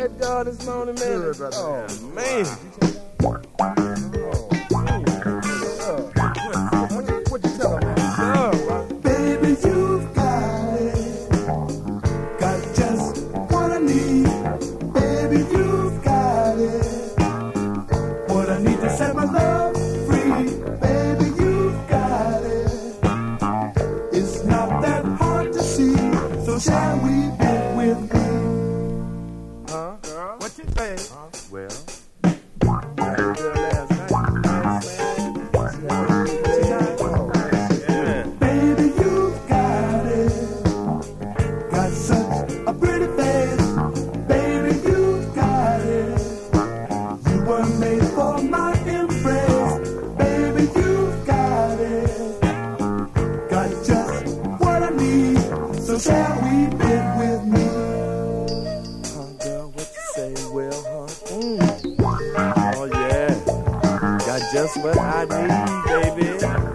that God this morning, man? Good, brother. Oh, man. What you tell him, man? Baby, you've got it. Got just what I need. Baby, you've got it. What I need to set my love free. Baby, you've got it. It's not that hard to see. So shall we get with me? Huh? Girl? What you say? Well, Last night. Baby, you've got it. Got such a pretty face. Baby, you've got it. You were made for my embrace. Baby, you've got it. Got just what I need. So shall we bid with me? Huh, girl, what you say? Well, huh? Oh, yeah. Got just what I need, baby.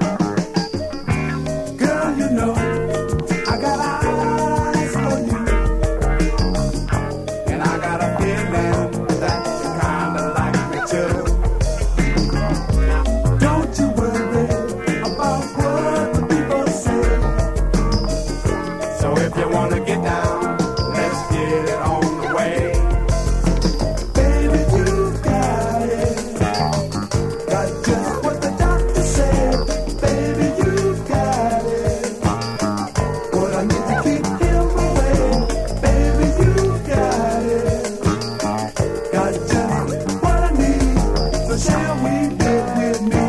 Girl, you know I got eyes on you, and I got a feeling that you kinda like me too. Don't you worry about what the people say. So if you wanna get down, let's get it on the way. Baby, you got it. Got just what the doctor said. Baby, you got it. What I need to keep him away. Baby, you got it. Got just what I need. So shall we get with me?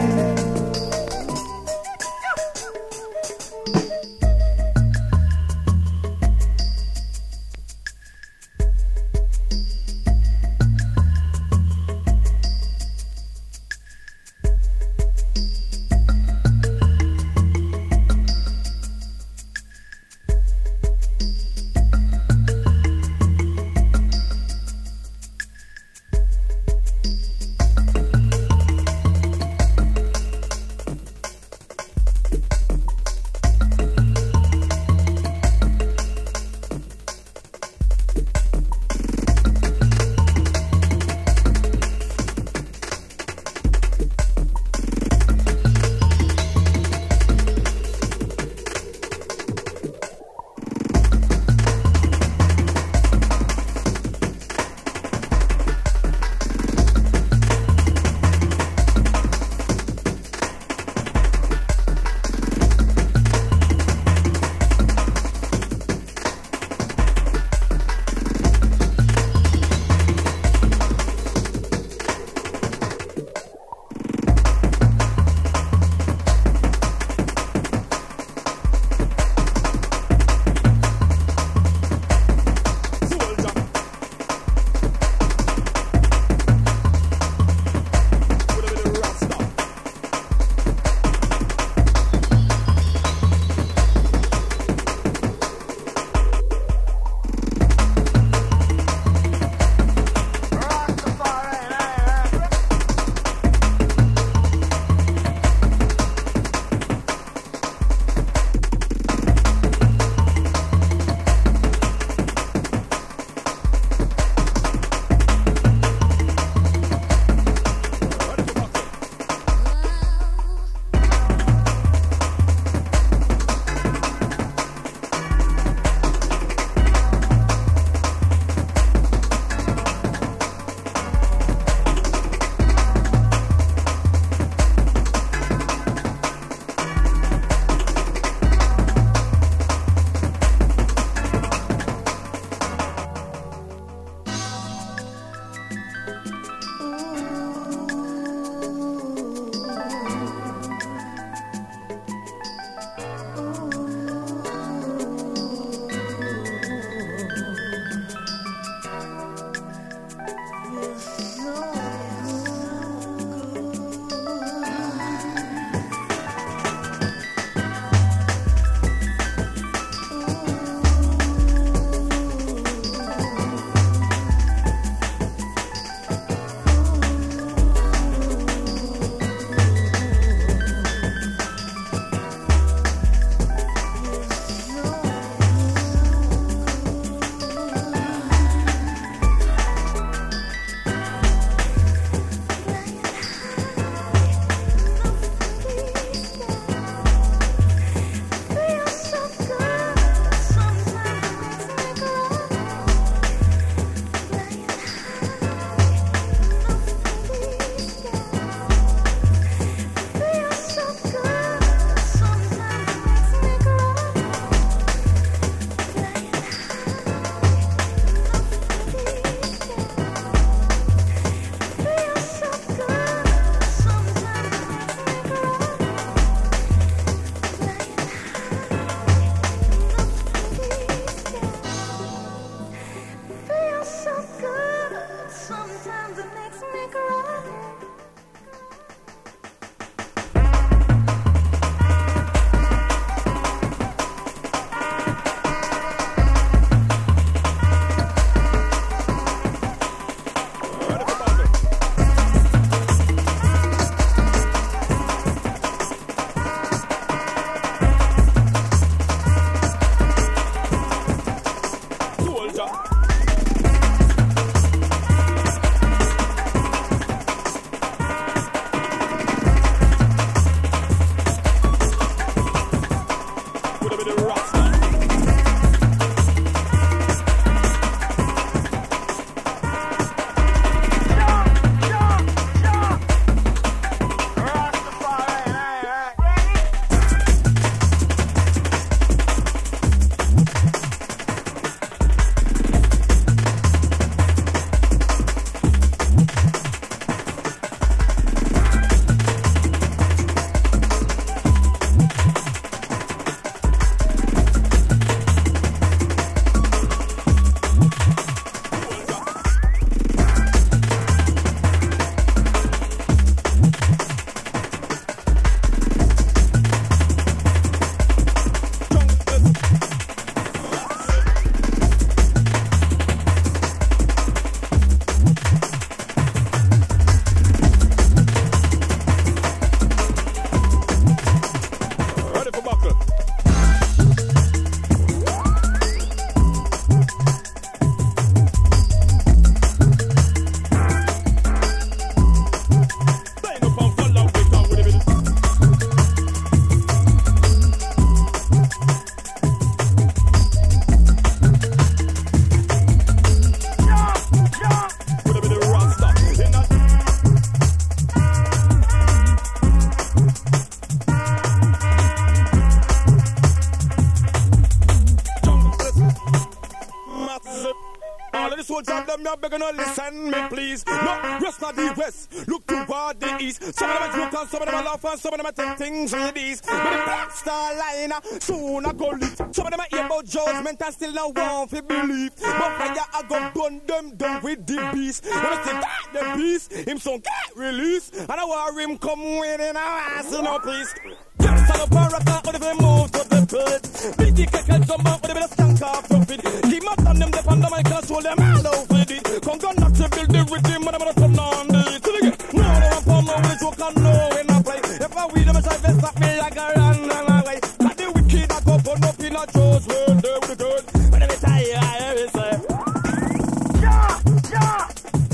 soldiers, them you begging to listen me, please. No, rest not the west, look toward the east. Some of them are joke and some of them are laugh and some of them are take things with these. But the Black Star Line soon I go leave. Some of them are hear about judgment and still not want to believe. But fire I go burn them down with the beast. When I say that the beast, him son get released. And I want him come winning our ass, you know, please. Yes, I'm a paraka, but if they move to the pit. BG can jump up, but if they stank off your feet. Keep up on them, the pandemic can swallow them all over it. Come gun not to build the rhythm, and I'm gonna come down the it. No, they're from no way, joke and no in a play. If I weed them, I say, vest up me like a run away. Got the wicked, I go put up in a Joe's world, they with the good. But every time I hear it say, yeah, yeah.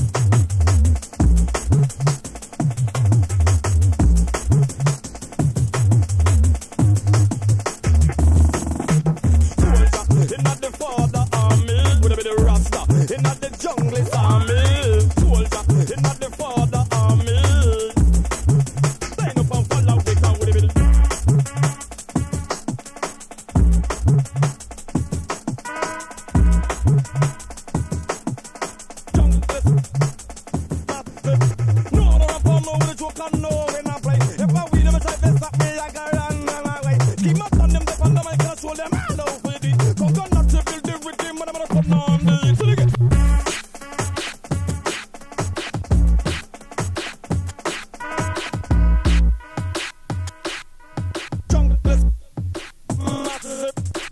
Inna the father army, would have been the Rasta. Inna the jungle army, soldier. Inna the father army, stand up and fall out. They can would have been. No, no, I'm no with a joke and no when I play. If I win them, I try to stop me like a run away. Keep up on them, the pandemic can swallow them all over. Come on, not to build the rhythm, but I'm gonna come on the so they get. Jungle massive.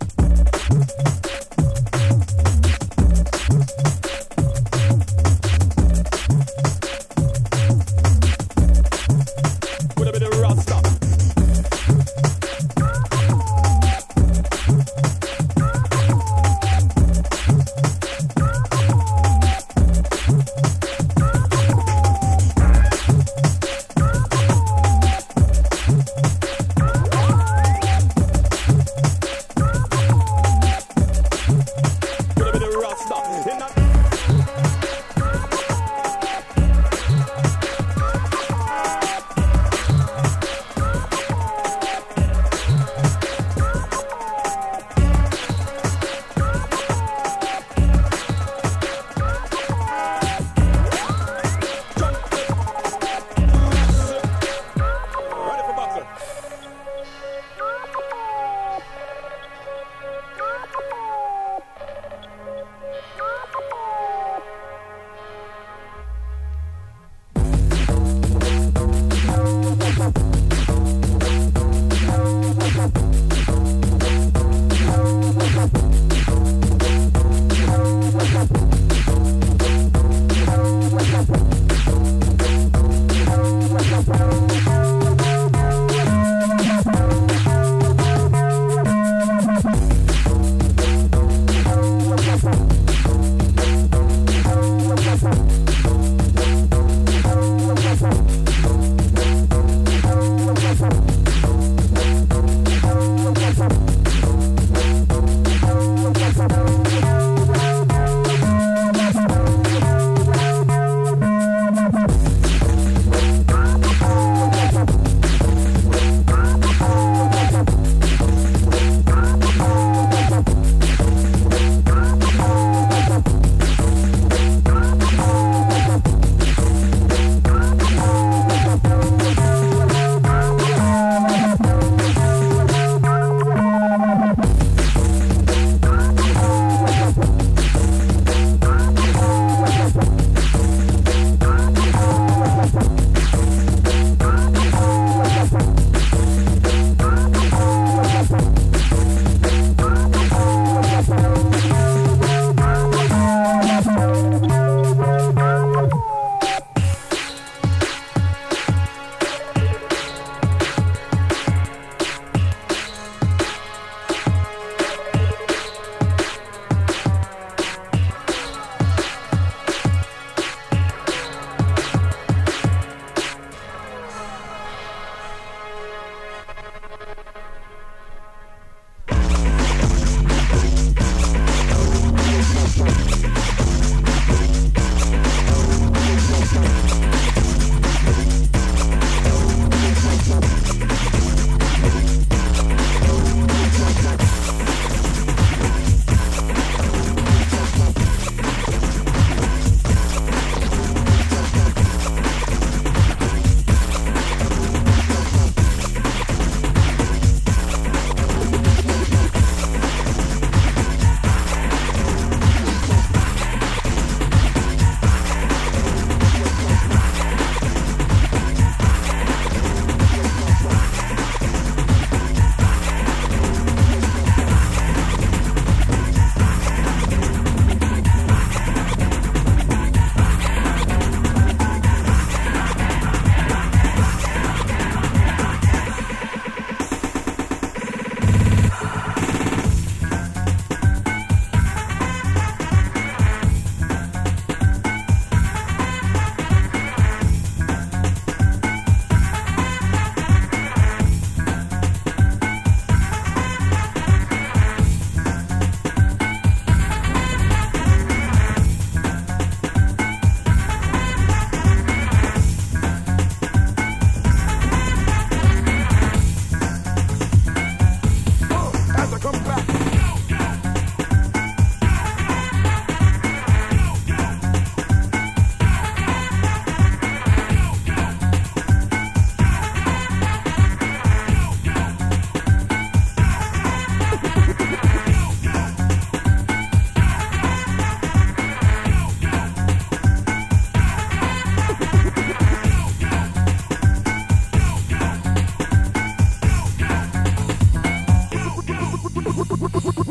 Would have been a Rasta.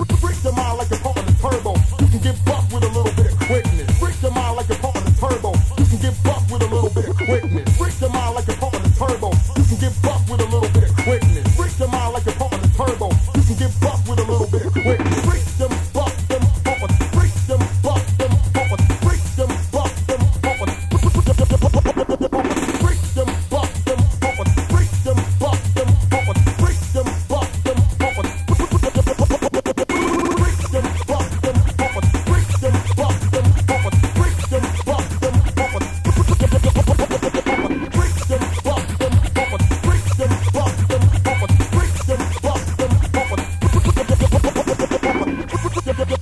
Break your mind like a pump on the turbo. You can get bucked with a little bit of quickness. Break your mind like a pump on the turbo. You can get bucked with a little bit of quickness. Break your mind like a pump on the turbo. You can get bucked with a little bit of quickness. Break your mind like a pump on the turbo. You can get bucked with a little bit of quickness. Break them, buck them, pump on. Break them, buck them, pump on. Break them, buck them, pump on. Break them, buck them, pump on. Break them, buck them, pump on. Break them, buck them, pump on. Break them, buck them, pump on. Break them, buck them, pump on. Break them, buck them, pump on. Break them, buck them, pump on. Break them, buck them, pump on. Break them, buck them, pump on.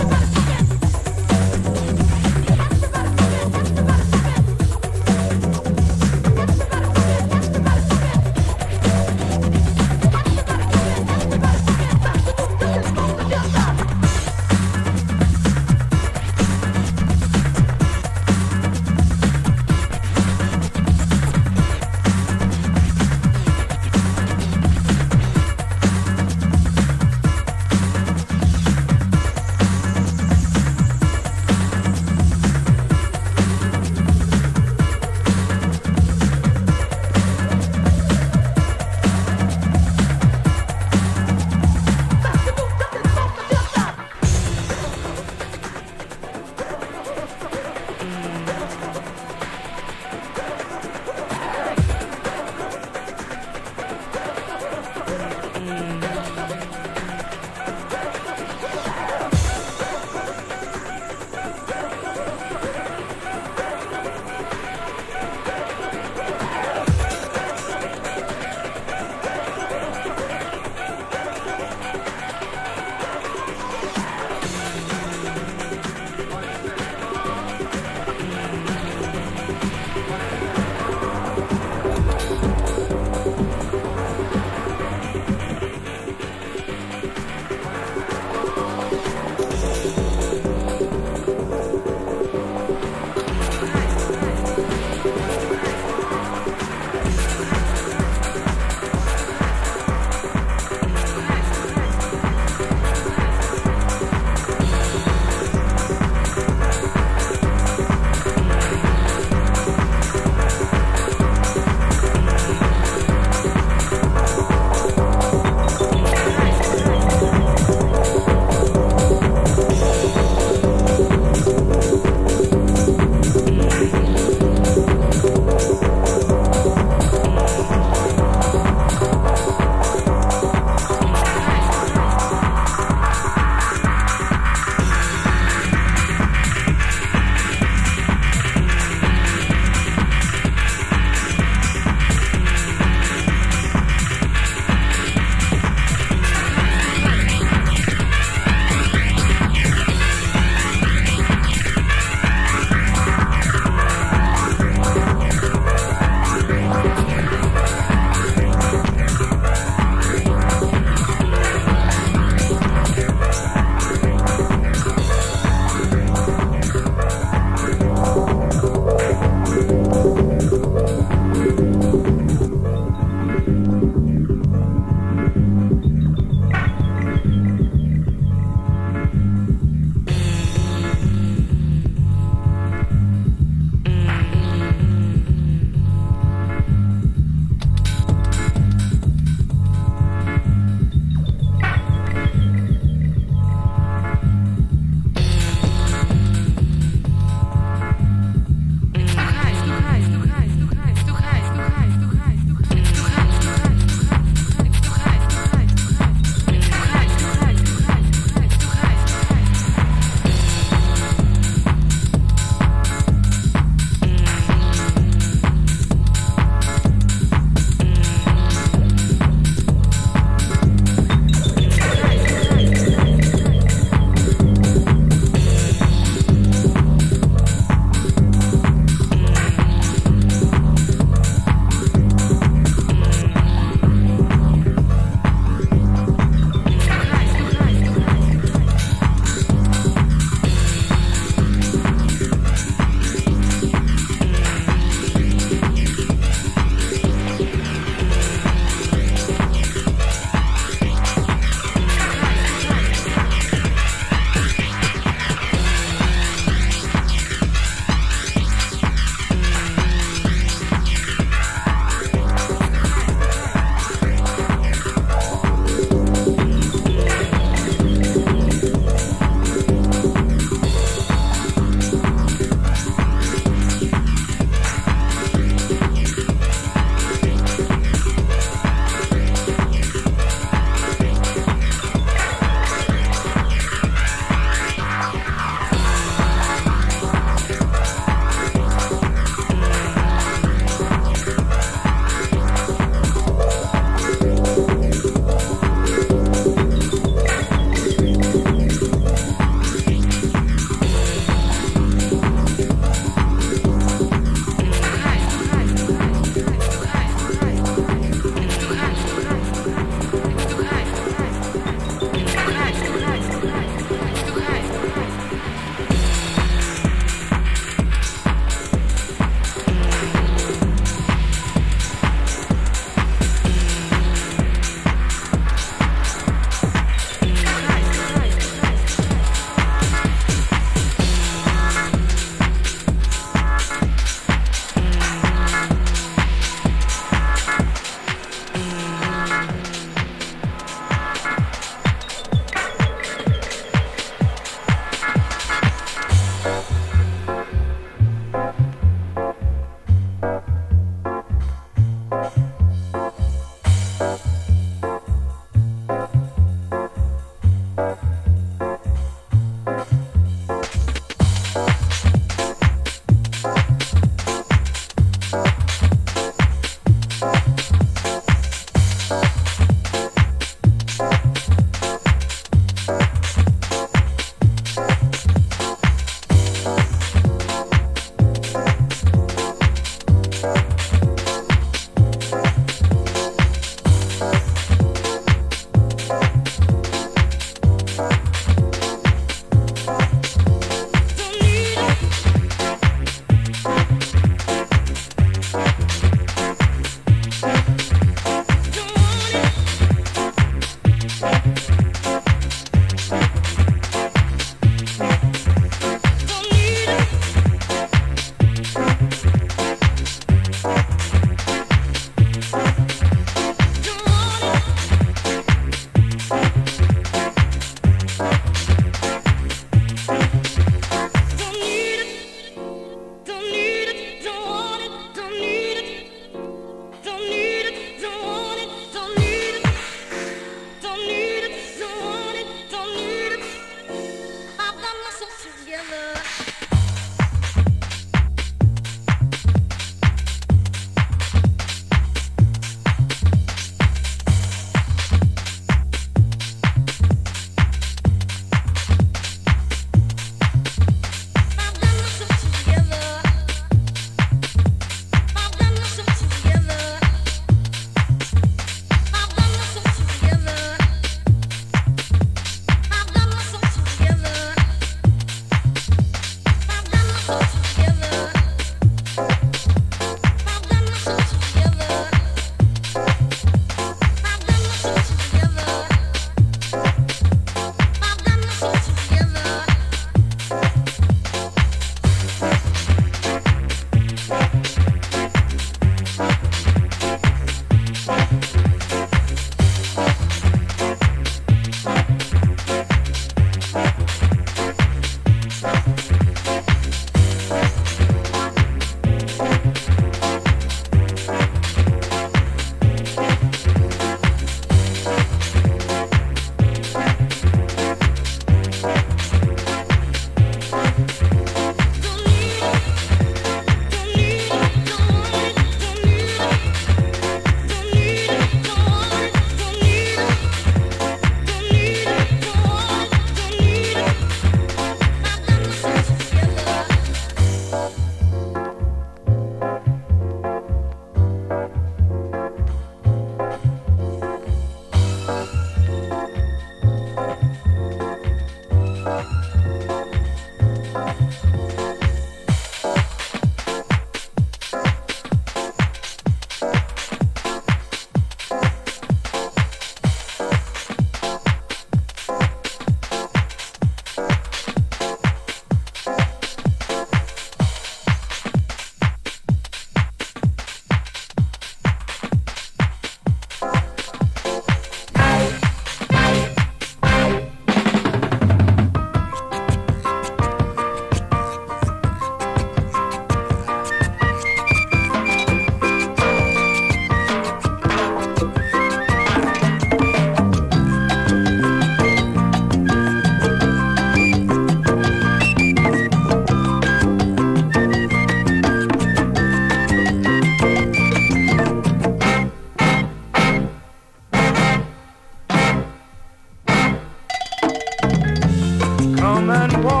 come and walk.